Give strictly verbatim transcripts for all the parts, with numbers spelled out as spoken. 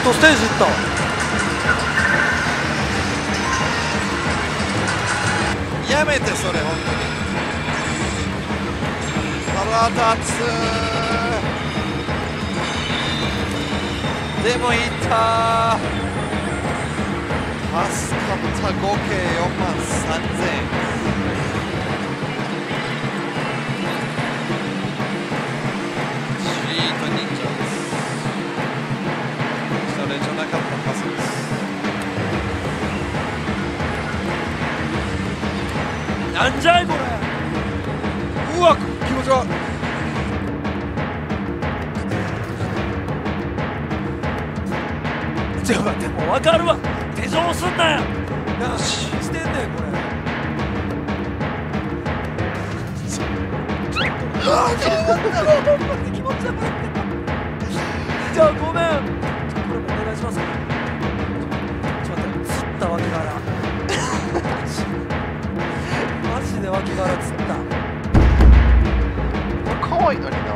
とステージいった。 やめてそれ本当に。腹立つ。でもいったー。助かった。合計よんまんさんぜん。シート忍者です。それじゃなかったはずです。 なんじゃいこれ。 うわ気持ち悪い。 ちょっと待って、もう分かるわ。手錠すんなよ。よししてんねんこれ。ちょっとああちょっと待って、気持ち悪い。じゃあごめん、これもお願いします。ちょっと待って、釣った脇腹。マジで脇腹釣った。 可愛いのにな。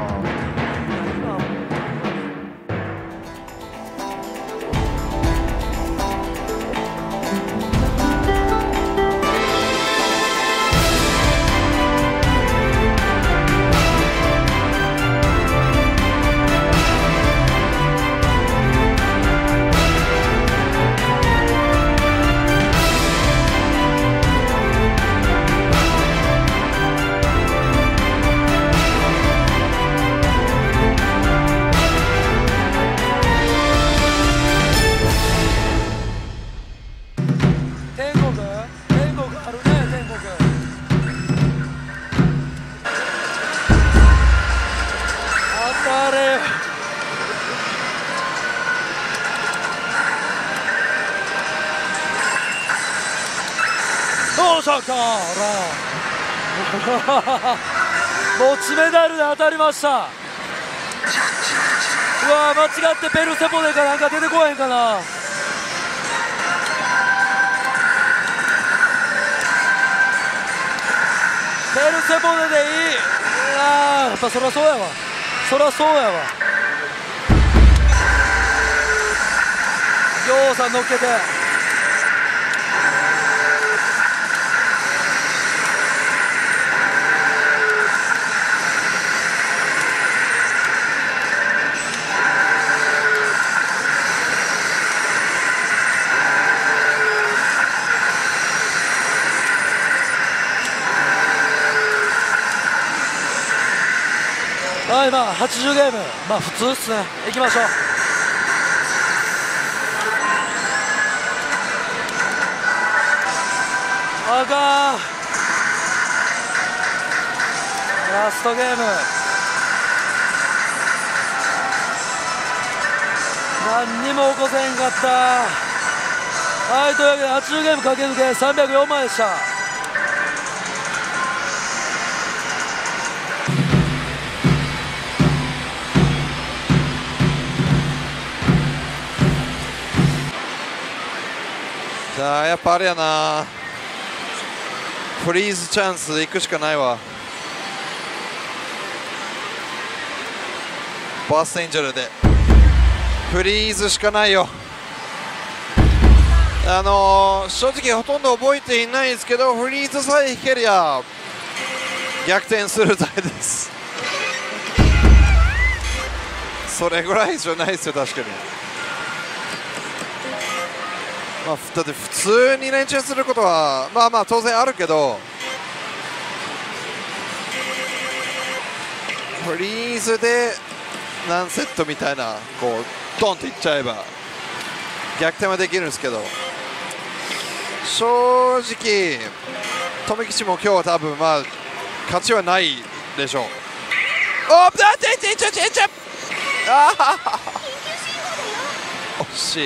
どうしたか、ほら。持ちメダルで当たりました。うわー、間違ってペルセポネかなんか出てこへんかな。ペルセポネでいい。あー、やっぱそりゃそうやわ。そりゃそうやわ。ぎょうさん乗っけて。はい、まあはちじゅうゲーム、まあ普通っすね。行きましょう。あかん、ラストゲーム何にも起こせんかった。はい、というわけではちじゅうゲーム駆け抜けさんびゃくよんまんでした。 じゃあやっぱあれやな、フリーズチャンスで行くしかないわ。バースエンジェルでフリーズしかないよ。あのー、正直ほとんど覚えていないですけど、フリーズさえ引けりゃ逆転する台です。それぐらいじゃないですよ、確かに。まあ、だって普通に練習することはまあまあ当然あるけど、フリーズで何セットみたいな、こうドンっていっちゃえば逆転はできるんですけど、正直富吉も今日は多分まあ勝ちはないでしょう。おっ、だってちょちょちょああ惜しい。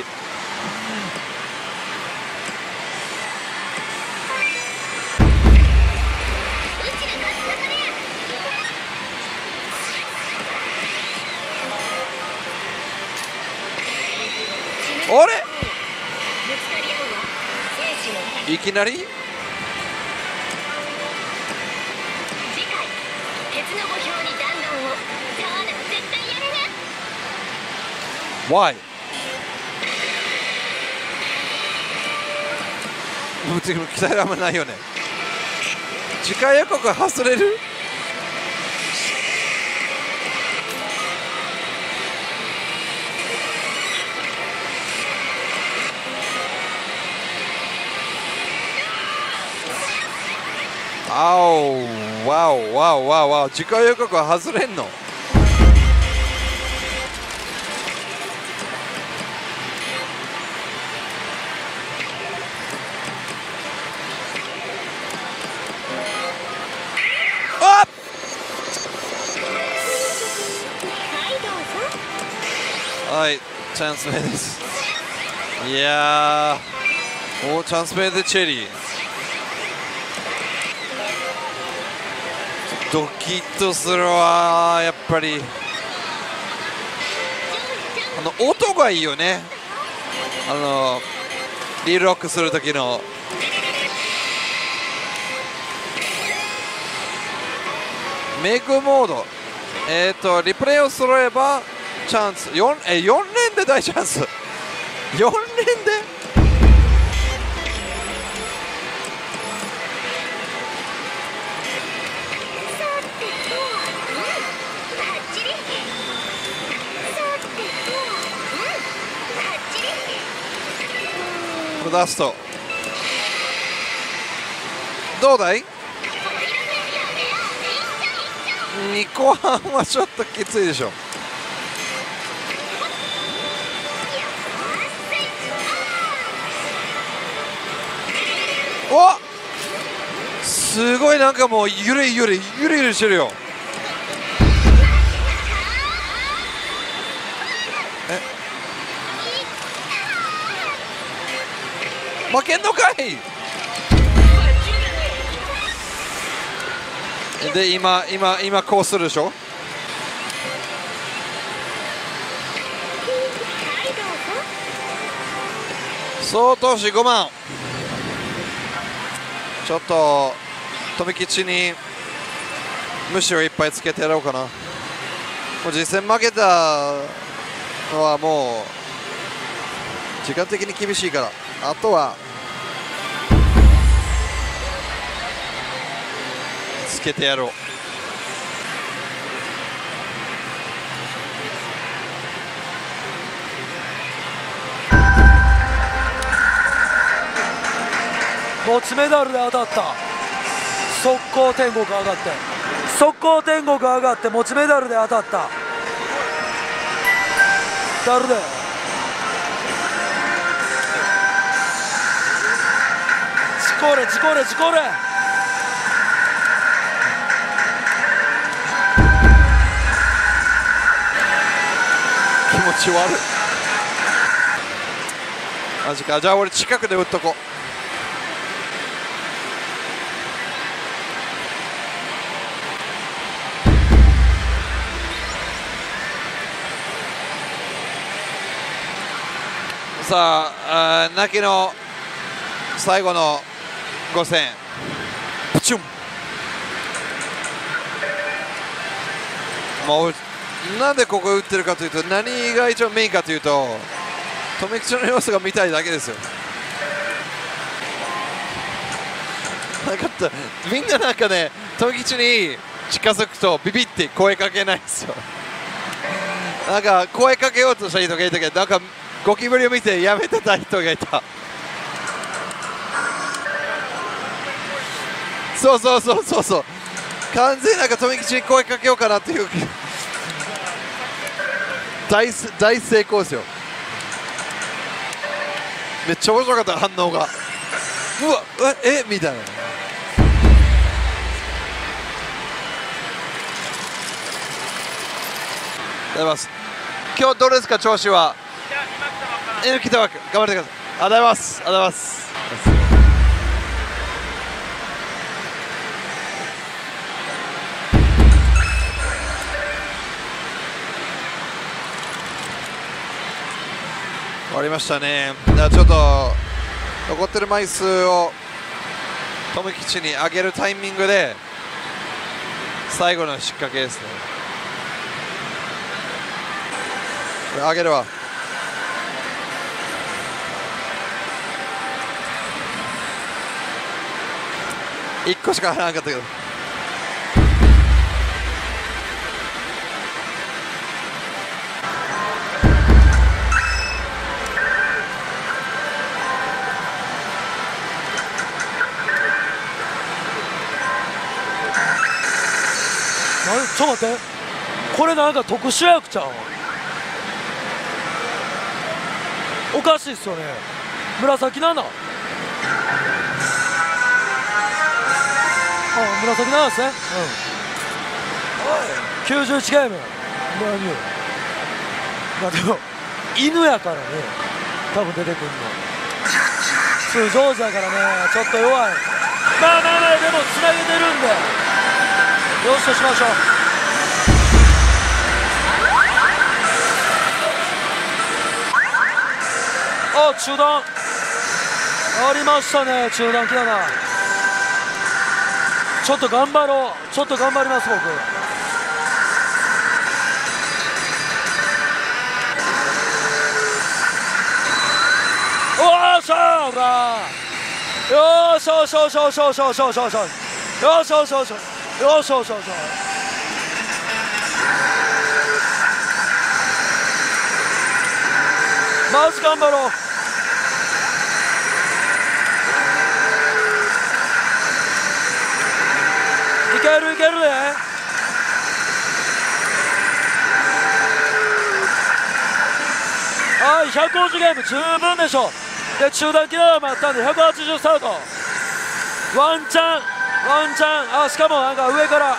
あれいきなり？Why？ 別に期待はあんまないよね。次回予告外れる？あおわおわおわおわお、次回予告は外れんの？はい、チャンス目です。いやー、おチャンス目でチェリー。ドキッとするわー、やっぱり。あの音がいいよね。あのリールロックする時の。メイクモード。えっ、ー、とリプレイを揃えばチャンスよん、えよん連で大チャンス。よん連でダストどうだい？にこはんはちょっときついでしょ。おすごい、なんかもうゆれゆれゆれゆれしてるよ。負けんのかい。で今今今こうするでしょ。総投資ごまん。ちょっと富吉に虫をいっぱいつけてやろうかな。もう実戦負けたのはもう時間的に厳しいから、あとはつけてやろう。 持ちメダルで当たった。速攻天国上がって速攻天国上がって持ちメダルで当たった。誰だよ。事故れ事故れ事故れ。 気持ち悪い。マジか。じゃあ俺近くで打っとこう。さあ、泣きの最後のごせんプチュン。もうなんでここ打ってるかというと、何が一番メインかというと富吉の様子が見たいだけですよ。なんかみんななんかね、富吉に近づくとビビって声かけないんですよ。なんか声かけようとした人がいたけど、なんかゴキブリを見てやめてた人がいた。そうそうそうそうそう、完全になんか富吉に声かけようかなっていう大大成功ですよ。めっちゃ面白かった、反応が。うわえみたいな。ございます。今日どうですか、調子は。え来たわけ頑張ってください。ありがとうございます。ありがとうございます。終わりましたね。じゃあちょっと残ってる枚数を富吉に上げるタイミングで最後の引っ掛けですね。上げるわ。 いっこしか入らなかったけど。 なんちょっと待って、これなんか特殊薬ちゃう？おかしいっすよね。紫なな、あ、紫ななですね。うん、きゅうじゅういちゲーム。何？まあでも犬やからね、多分出てくるの通常時だからね、ちょっと弱い。まあまあまあ、でもつなげてるんでよしとしましょう。あ、中断ありましたね。中断来たな。ちょっと頑張ろう。ちょっと頑張ります僕。おーしゃーほら、よーしよしよしよしよしよしよしよしよしよしよしよしよしよしよしよし、まず頑張ろう。いけるいけるね。はい、ひゃくごじゅうゲーム十分でしょ。で中断機能もあったんでひゃくはちじゅうスタート。ワンチャンワンチャン、あ、しかもなんか上から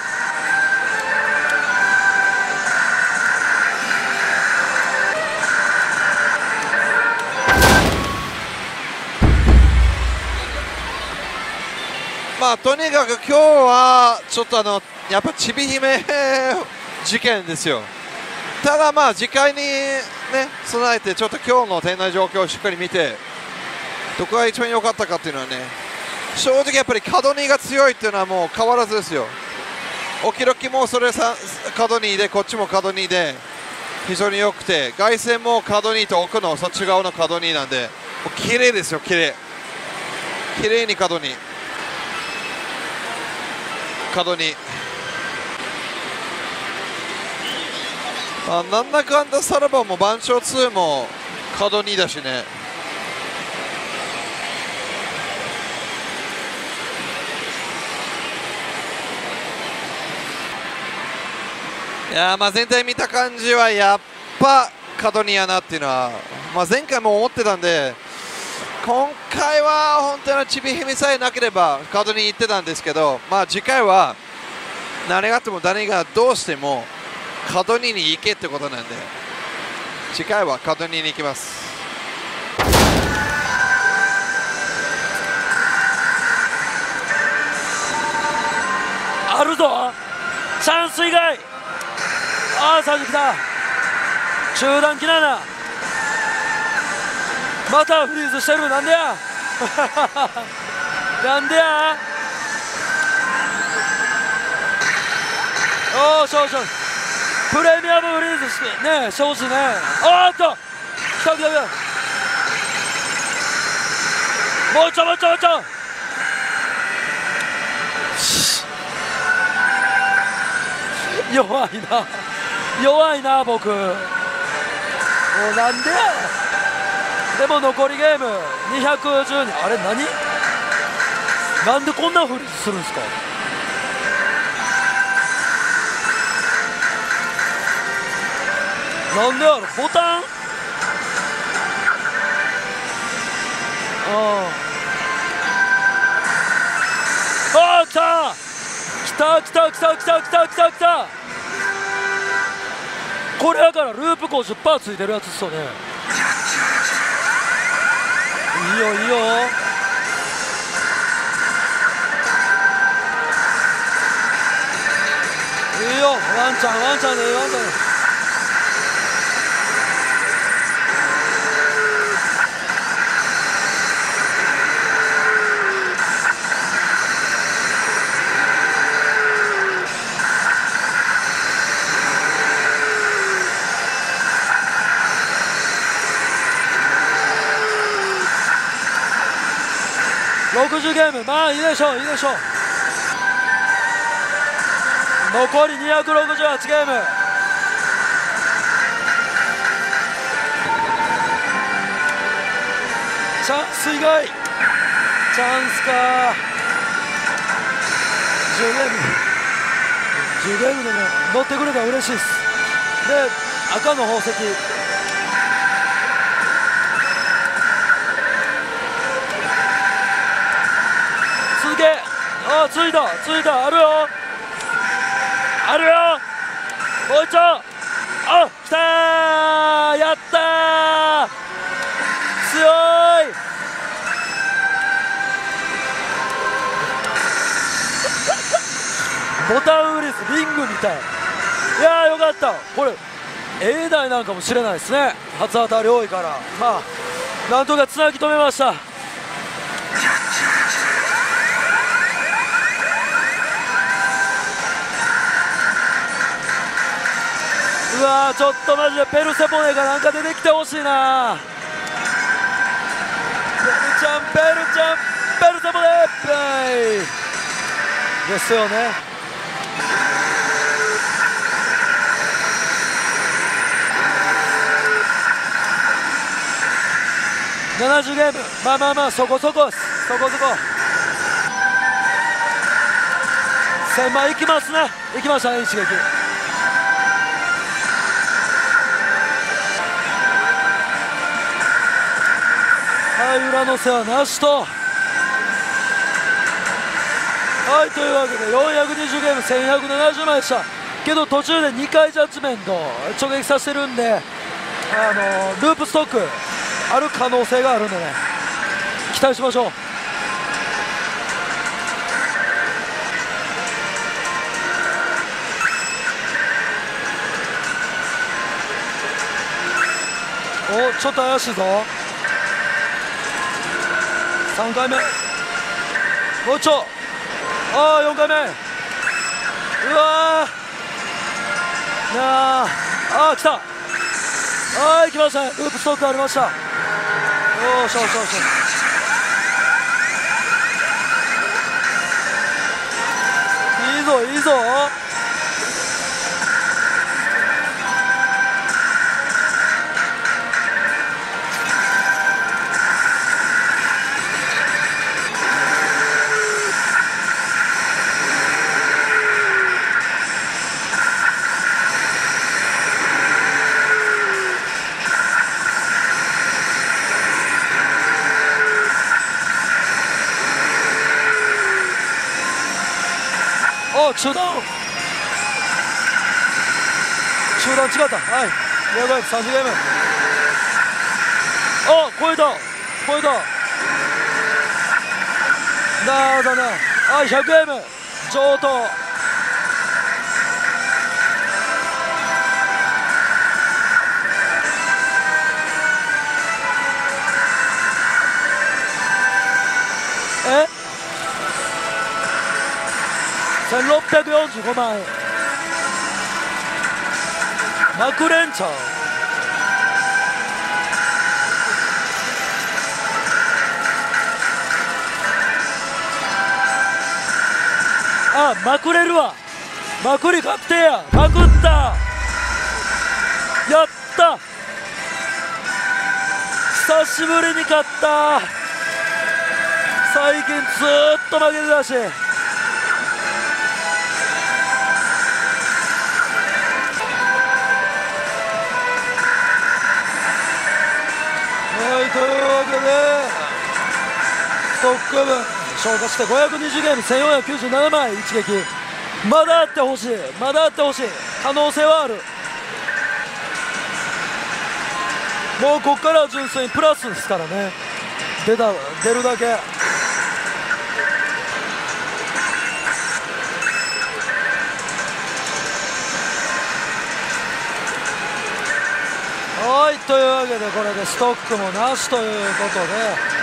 まあとにかく今日はちょっとあのやっぱちび姫事件ですよ。ただまあ次回にね備えてちょっと今日の店内状況をしっかり見てどこが一番良かったかっていうのはね、正直やっぱり角にが強いっていうのはもう変わらずですよ。オキロキもそれさ角にでこっちも角にで非常に良くて、凱旋も角にと奥のそっち側の角になんでもう綺麗ですよ。綺麗綺麗に角に角に、あ、なんだかんださらばも番長にも角にだしね。いやー、まあ全体見た感じはやっぱ角にやなっていうのは、まあ、前回も思ってたんで、今回は本当にちびひみさえなければ角に行ってたんですけど、まあ次回は何があっても誰がどうしても角にに行けってことなんで、次回は角にに行きます。 あるぞ、チャンス以外。ああ、さんじ来た。中断機なな、またフリーズしてる。なんでやなんでや。おお、少々プレミアムフリーズしてね、少々ね。おーっと来た来た来た。もうちょもうちょもうちょ。弱いな弱いな僕。もうなんでや。でも残りゲームにひゃくじゅうに、あれ何、なんでこんなフリーズするんですか。なんでやろ、ボタン。ああ、来た来た来た来た来た来た来た来た。これやからループ ごじゅっパーセント ついてるやつっすよね。いいよいいよ。いいよ、ワンちゃんワンちゃんでいい、ワンちゃんで。ろくじゅうゲーム、まあいいでしょういいでしょう。 残りにひゃくろくじゅうはちゲーム。チャンス以外、チャンスか。じゅうゲーム、じゅうゲームでも乗ってくれたら嬉しいです。で、赤の宝石、続け。あ、ついたついた、あるよあるよ、もう一丁。あ、きたー、やったー、強い。ボタンウリスリングみたい。いやー、よかった。これ A 台なんかもしれないですね。初当たり多いから、まあなんとかつなぎ止めました。うわー、ちょっとマジでペルセポネがなんか出てきてほしいな。ペルちゃん、ペルちゃん、ペルセポネペイですよね。ななじゅうゲーム、まあまあまあ、そこそこです、そこそこ。せんまんいきますね、いきましたね、一撃。はい、裏の世話なしと。はい、というわけでよんひゃくにじゅうゲームせんひゃくななじゅうまんでしたけど、途中でにかいジャッジメント直撃させてるんで、あのループストックある可能性があるんでね、期待しましょう。お、ちょっと怪しいぞ。さんかいめ、もうちょ。ああ、よんかいめ。うわー、なあ、あー、来た。はい、来ましたね、ループストックありました。おーしょしょしょ。いいぞいいぞ。お、中段中段違った。はい、やばい、さんじゅうゲーム。あ、超えた超えた。なあだなあ、ひゃくゲーム上等。えせんろっぴゃくよんじゅうごまんえん。まくれんちゃう。あ、まくれるわ。まくり確定や。まくった。やった。久しぶりに勝った。最近ずーっと負けてたし。はい、というわけでストック分消化してごひゃくにじゅうゲームせんよんひゃくきゅうじゅうななまん一撃。まだあってほしい、まだあってほしい。可能性はある。もうこっからは純粋にプラスですからね。出た出るだけ。はい、というわけでこれでストックもなしということで、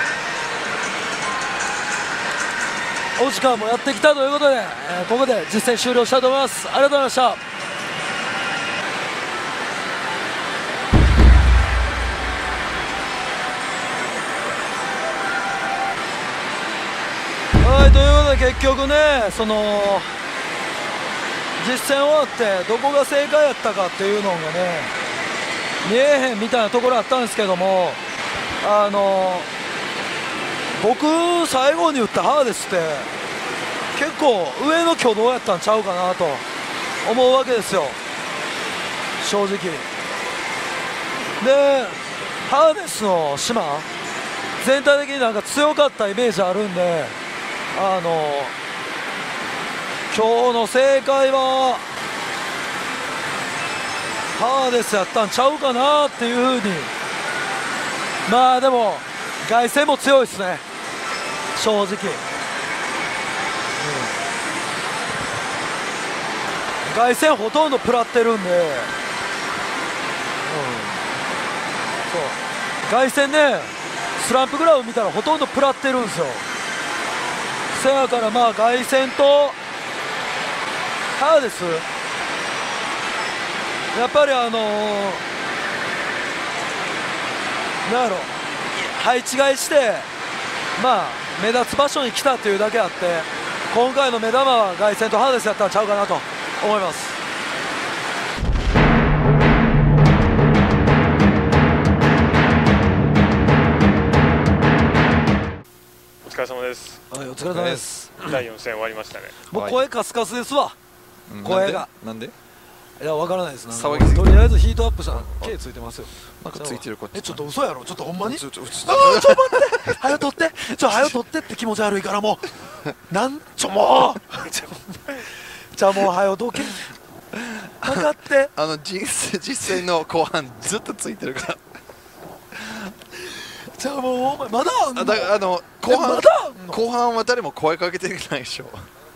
お時間もやってきたということで、えー、ここで実戦終了したいと思います。ありがとうございました。はい、ということで結局ね、その実戦終わってどこが正解やったかっていうのがね見えへんみたいなところあったんですけども、あの僕最後に打ったハーデスって結構上の挙動やったんちゃうかなと思うわけですよ、正直。でハーデスの島全体的になんか強かったイメージあるんで、あの今日の正解はハーデスやったんちゃうかなっていうふうに。まあでも凱旋も強いですね、正直、うん、凱旋ほとんど食らってるんで、うん、そう凱旋ねスランプグラフ見たらほとんど食らってるんですよ。せやからまあ凱旋とハーデスやっぱりあのー、なんやろ配置換えしてまあ目立つ場所に来たというだけあって、今回の目玉は凱旋とハーデスやったんちゃうかなと思います。 お疲れ様です。 はい、お疲れ様です。 だいよん戦終わりましたね。 もう声カスカスですわ、 うん、 声が。 なんで？ いや、わからないです。 騒ぎすぎとりあえずヒートアップしたら毛ついてますよ。 なんかついてるこっち。 え、ちょっと嘘やろ、ちょっとほんまに。 ちょちょちょああ、ちょっと待って、はよ取って、ちょはよ取ってって気持ち悪いからもう、なんちょもう、じゃあもうはよどけ、分かって。 あの実際実際の後半ずっとついてるから。 じゃあもうお前まだあんの？ あだからあの後半まだあんの？ 後半は誰も声かけてないでしょ。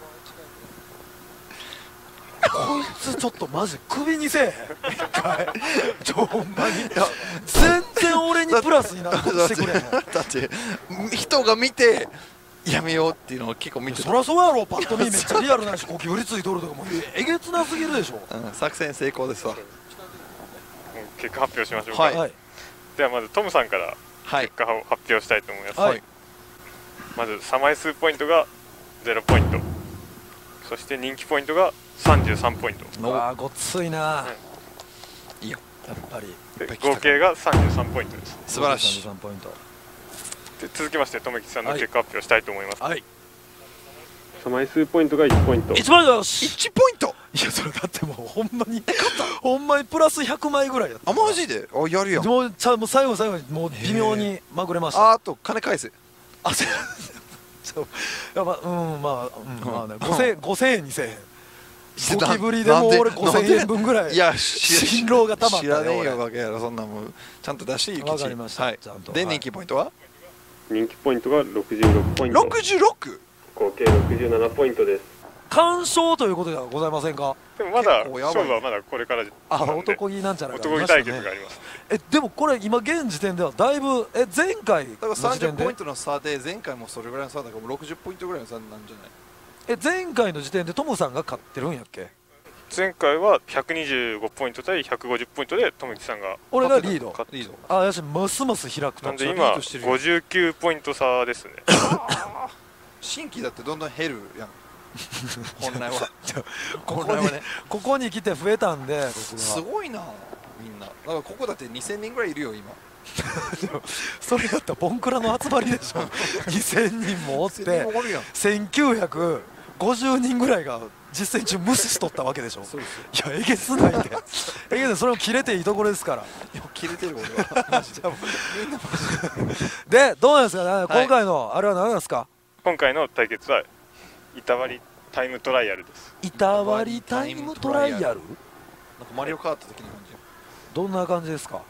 こいつちょっとマジ首にせえへん一回ちょほんまに全然俺にプラスになることしてくれへん。 だって人が見てやめようっていうのを結構見てた。 そりゃそうやろ、パッと見めっちゃリアルなし呼吸振りついとるとかもうえげつなすぎるでしょ、 うん、作戦成功ですわ。 もう結果発表しましょうか。 はい、 はい、 ではまずトムさんからはい結果を発表したいと思います。 はい、 まずサマイスポイントがゼロポイント、そして人気ポイントがさんじゅうさんポイント。 うわーごっついな、 いいよやっぱりで合計がさんじゅうさんポイントです。 素晴らしい。 さんじゅうさんポイントで続きましてとめきちさんの結果発表したいと思います。 はい、 サマイスポイントがいちポイント。 いちポイントよし。 いちポイント。 いやそれだってもうほんまにほんまにプラスひゃくまいぐらいやった。 あマジで？あやるやん。 もうちゃもう最後最後にもう微妙にまぐれました。 ああと金返せ。 あせそうやばうんまあ、うん、まあねごせんえんごせんえんにせえへん。ゴキブリでも俺ごせんえんぶんぐらい。 いや辛労がたまったよ。 知らねえよわけやろそんなもんちゃんと出してゆきち。 わかりました。 はい。 ちゃんと。 で人気ポイントは？ 人気ポイントがろくじゅうろくポイント。 ろくじゅうろく？ 合計ろくじゅうななポイントです。 完勝ということではございませんか？ でもまだ結構やばい勝負はまだこれからあ、 なんで男気なんちゃらがあり男気ましたね。 対決があります。 えでもこれ今現時点ではだいぶえ前回のだから時点でさんじゅうポイントの差で前回もそれぐらいの差だからろくじゅうポイントぐらいの差なんじゃない？ え前回の時点でトムさんが勝ってるんやっけ？ 前回はひゃくにじゅうごポイント対ひゃくごじゅうポイントでとめきさんが俺がリード。 勝ってリード。 あやしますます開くと。 なんで今ごじゅうきゅうポイント差ですね。 新規だってどんどん減るやん。本来は。 ここに本来はね。 ここに来て増えたんで僕はすごいなみんな。だからここだってにせんにんぐらいいるよ今。 それやったらボンクラの集まりでしょ。にせんにんもおっておるやん。 せんきゅうひゃくごじゅうにんぐらいが実践中無視しとったわけでしょ。 そうですよ。 いやえげつないでえげつない。それも切れていいところですから。 いや切れてる俺は。マジで。みんなマジで。 でどうなんですかね、今回のあれは何なんですか？ 今回の対決は板割りタイムトライアルです。 板割りタイムトライアル？ なんかマリオカート的な感じ。 どんな感じですか？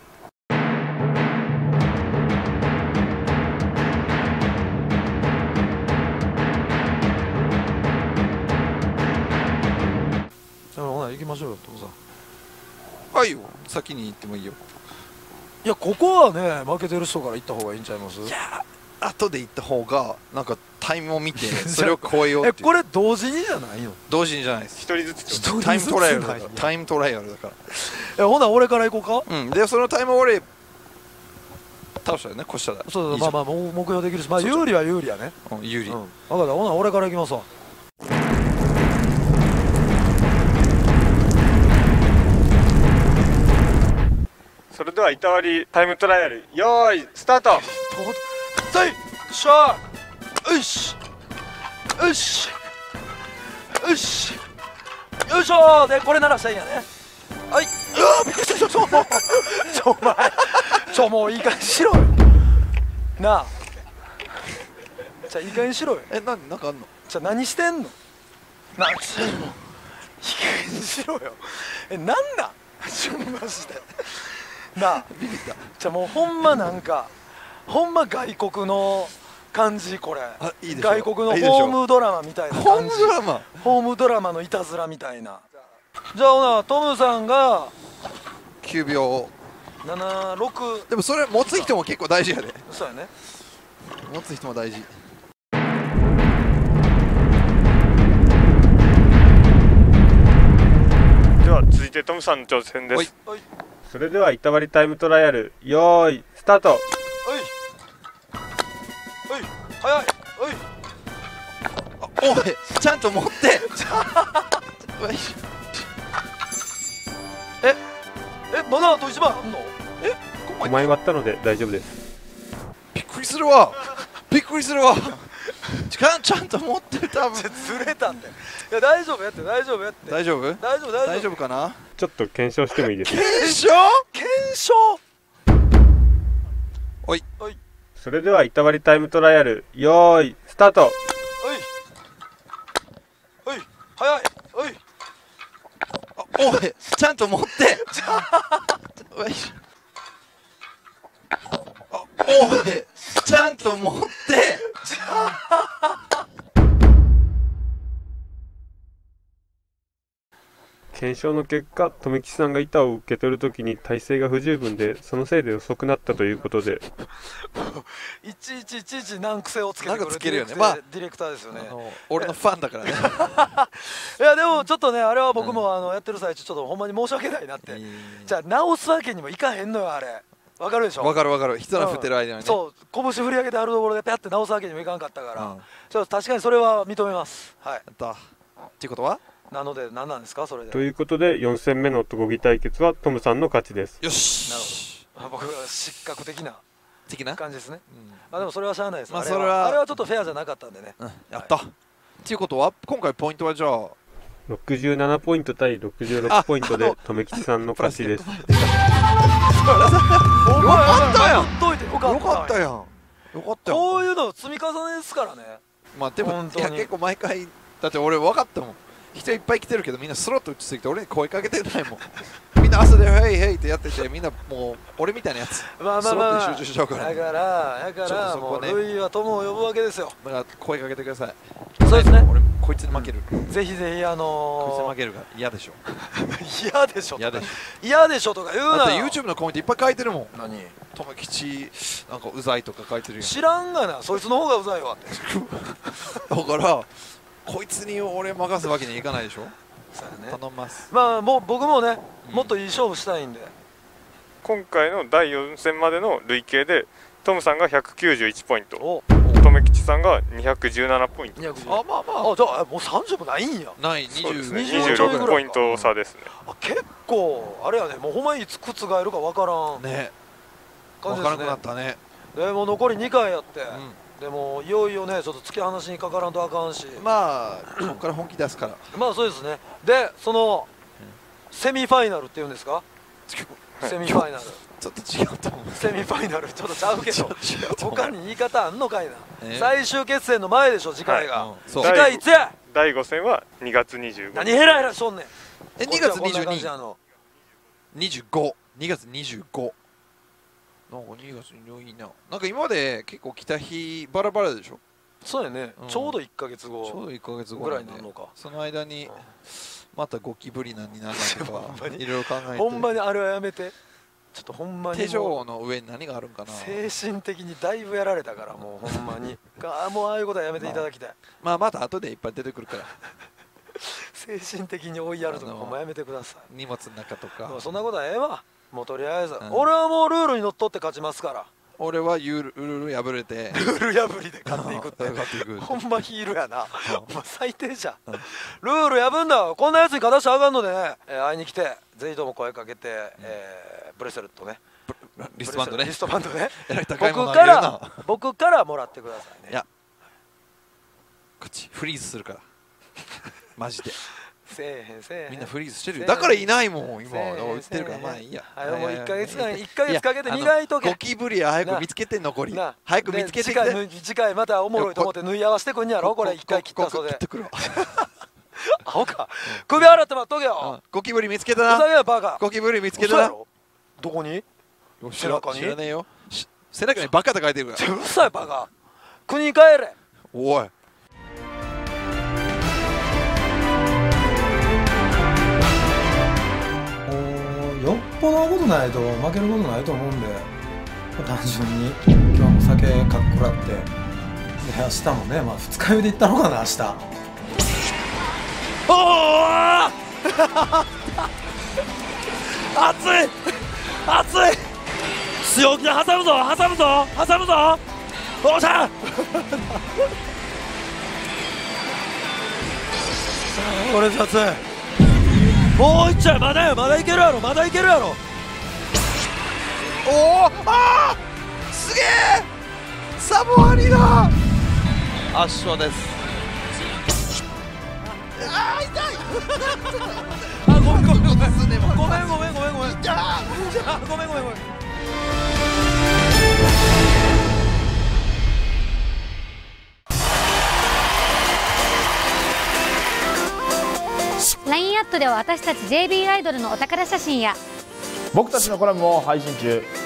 ほな行きましょうよトムさん。 はいよ先に行ってもいいよ。 いやここはね負けてる人から行った方がいいんちゃいます？ いや後で行った方がなんかタイムを見てそれを超えようっていう。 えこれ同時にじゃないの？ 同時にじゃないです。 一人ずつ。 一人ずつタイムトライアルだないから。タイムトライアルだから。 えほな俺から行こうか。 うんでそのタイム俺倒したよね越したら。 そうそういいじゃんまあまあもう目標できるしまあそうそう有利は有利やね。 うん有利。 うん分かったほな俺から行きますわ。 ではいたわりタイムトライアルよーいスタート。 さいしゃーよしよしよしよいしょーでこれならせんやね。はいうわーびっくりした。ちょちょもうちょお前ちょもういい加減しろよなあ。じゃあいい加減しろよ。 え、ななんかあんの？ じゃあ何してんのなあ。ちょもういい加減しろよ。えなんなんちょマジでなあ。 ビビった。 じゃあもうほんまなんかほんま外国の感じこれ。 あ、いいでしょ。 外国のいいでしょホームドラマみたいなホーム感じ。 ドラマ。 ホームドラマのいたずらみたいな。じゃあほなトムさんがきゅうびょななろく。 う。でもそれ持つ人も結構大事やで。 そうやね。 持つ人も大事。 では続いてトムさんの挑戦ではいす。 おいそれではいたわりタイムトライアルよーいスタート。 おいおい早いおい。 おい、ちゃんと持って。よいしょ。 ええまだあといちまいあんの。 え、こごまい割ったので大丈夫です。 びっくりするわ。びっくりするわ。ちゃんちゃんと持ってる多分。 ずれたんで。いや大丈夫やって大丈夫やって大丈夫？ 大丈夫大丈夫大丈夫かな？ ちょっと検証してもいいですか。 検証？ 検証。 おいおいそれではいたわりタイムトライアルよーいスタート。 おいおい早いおい。 おい、ちゃんと持って。よいしょ。あ、おい、ちゃんと持って。 検証の結果、留吉さんが板を受け取るときに体勢が不十分で、そのせいで遅くなったということで、 いちいちいちいち難癖をつけてくるなんかつけるよねディレクターまあディレクターですよね。 あの俺のファンだからね。 いやでもちょっとねあれは僕もあのやってる最中ちょっとほんまに申し訳ないなって。じゃあ直すわけにもいかへんのよあれ。わかるでしょ。 わかるわかる。人の振ってる間にね。 そう拳振り上げてあるところでペャって直すわけにもいかんかったから、 うんちょっと確かにそれは認めます。はい。 やった。っていうことは？ なので何なんですかそれで。 ということでよん戦目の男気対決はトムさんの勝ちです。 よし。 あ僕は失格的な的な？ 感じですね。 うんまあでもそれはしゃあないです。あれはまあそれはあれはちょっとフェアじゃなかったんでね。 うん、やった。っていうことは今回ポイントはじゃあろくじゅうななポイント対ろくじゅうろくポイントでああの留吉さんの勝ちです。 よよかったやん。 ほっといてよかった。 よかったやん。よかったやん。 こういうの積み重ねですからね。 まあでも本当にいや結構毎回だって俺分かったもん。人いっぱい来てるけどみんなスロット打ちすぎて俺に声かけてないもん。みんな朝で「ヘイヘイ」ってやっててみんなもう俺みたいなやつまあまあまあスロットに集中しちゃうから、 だね、 からだかちょっとらもうそこねルイは友を呼ぶわけですよ。 だから声かけてください。 そうですね。 俺こいつに負ける、こいぜひぜひあつにの負けるから嫌でしょー嫌でしょ嫌でしょ嫌でしょとか言うなだってよ。 YouTube のコメントいっぱい書いてるもん。 何友吉なんかうざいとか書いてるよ。 知らんがなそいつの方がうざいわって。 だからこいつに俺任すわけにはいかないでしょ。 そうやね。 頼みます。 まあもう僕もねうんもっといい勝負したいんで。 今回のだいよん戦までの累計でトムさんがひゃくきゅうじゅういちポイント、 お留吉さんがにひゃくじゅうななポイント、 にひゃくじゅう。 あまあまあじゃあもうさんじゅうもないんや。 あないそうですね、 にじゅうにじゅうちょいぐらいかにじゅうろくポイント差ですね。 あ結構あれやねもうほんまにいつ覆るかわからんね感じですね分からなくなったね。 でもう残りにかいやって、 うでもいよいよねちょっと突き放しにかからんとあかんし、 ん、まあここから本気出すからまあそうですね。でその、セミファイナルっていうんですか、 はいセミファイナルちょっと違うと思う。 セミファイナルちょっとちゃうけどちょっと違うと思う。 他に言い方あんのかいな、 え最終決戦の前でしょ次回が、 うんそう次回いつやだいご戦はにがつにじゅうごにち。 何ヘラヘラしとんねん。 えにがつにじゅうにこっちはこんな感じなの。 にじゅうごにがつにじゅうごなんかにがつにじゅうごいいな。なんか今まで結構来た日バラバラでしょ。 そうやね、 うんちょうどいっかげつちょうごどいっかげつごぐらないんでになるのか。 その間にまたゴキブリなんになるのとほんまにかいろいろ考えてほんまにあれはやめて。ちょっとほんまにもう手錠の上に何があるんかな。 精神的にだいぶやられたからもうほんまにあもうああいうことはやめていただきたい。 まあまた後でいっぱい出てくるから精神的に追いやるとかあのほんまやめてください。 荷物の中とかもうそんなことはええわもうとりあえず、 ん俺はもうルールにのっとって勝ちますから。 俺はユールルール破れてルール破りで勝っていくって勝っていくほんまヒールやなお前最低じゃんうんルール破んだわこんなやつに勝たしちゃあかんのでね、えー会いに来てぜひとも声かけて、えーブレスレットねブリストバンドね。 リストバンドね。 えらい高いもの僕からあげるな。 僕からもらってくださいね。 いやこっちフリーズするからマジでせえへんせえへん。 みんなフリーズしてるよ。 せえへんだからいないもん今せえへん言ってるから。まあいいや。 はいもう一ヶ月間い一ヶ月かけて磨いとけ。 ゴキブリは早く見つけて残りな早く見つけてきて。 で次回ぬ次回またおもろいと思って縫い合わせてくんやろこれ一回切った袖。 切ってくるわ。 アホか。首洗って待っとけよ。 ゴキブリ見つけたふざな。 けやバカ。 ゴキブリ見つけたな。 嘘やろ。どこに？ 背中に知らねえよ。背中にバカって書いてるから。 うるさいバカ。国に帰れ。 おい。 よっぽどのことないと負けることないと思うんで、単純に今日も酒かっこらって、で明日もね、まあ二日酔いで行ったのかな明日。 おお熱い熱い強気で挟むぞ挟むぞ挟むぞおっしゃこれじゃ熱いもういっちゃいまだよまだいけるやろまだいけるやろおおあーすげえサモアリだ圧勝です。あー痛いあごめんごめんごめんごめんごめんごめんごめん痛いごめんごめんごめんライン アットでは私たち ジェイビー アイドルのお宝写真や僕たちのコラムも配信中。